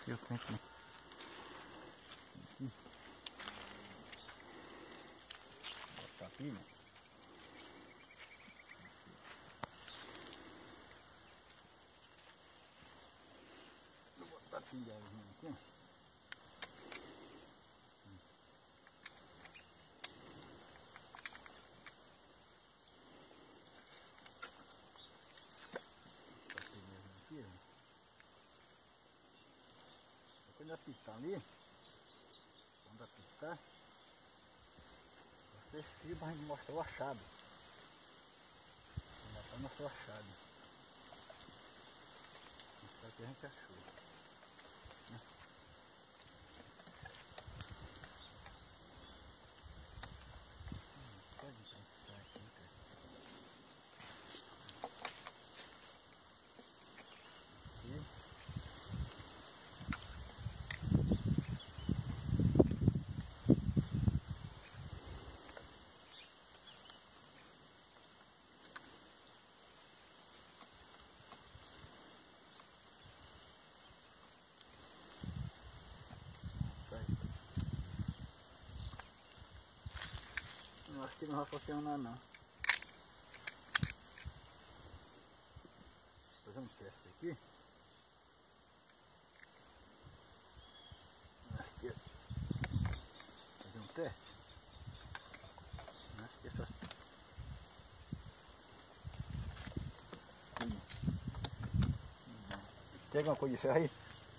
Eu tenho aqui. Botar aqui, né? Vou botar a pingalzinha aqui. Quando apitar ali, quando apitar, você filma, a gente mostra o achado. Vou mostrar o achado. Isso aqui a gente achou. Né? Pode pensar aqui, cara. Aqui. Eu acho que não vai funcionar não. Vou fazer um teste aqui. Acho que fazer um teste. Acho que essa. Tem alguma coisa de ferro aí?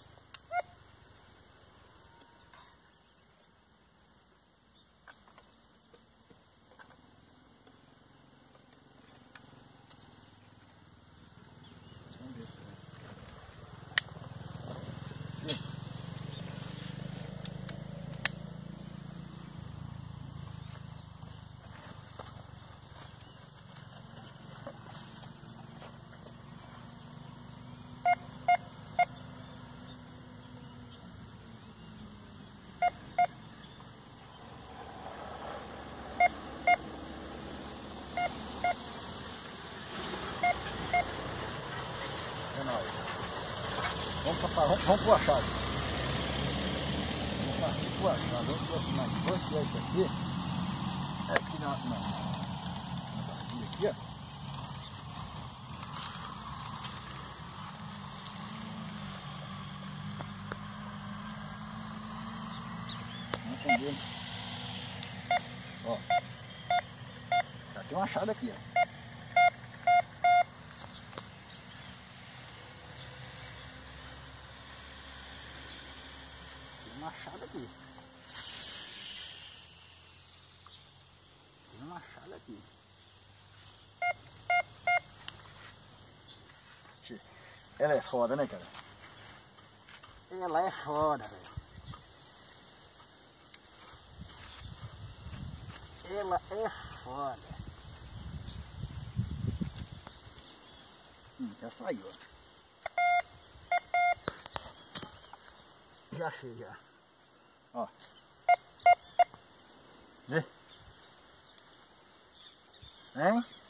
Vamos pro achado. Vamos partir pro achado. Vamos aproximar depois, que é isso aqui. É aqui na barquinha aqui, ó. Vamos entender. Ó. Já tem um achado aqui, ó. Machado aqui. Tem um machado aqui. Ela é foda, né, cara? Ela é foda, velho. Ela é foda. Já saiu, ó. Já achei, já. Ó. Vê? Hein?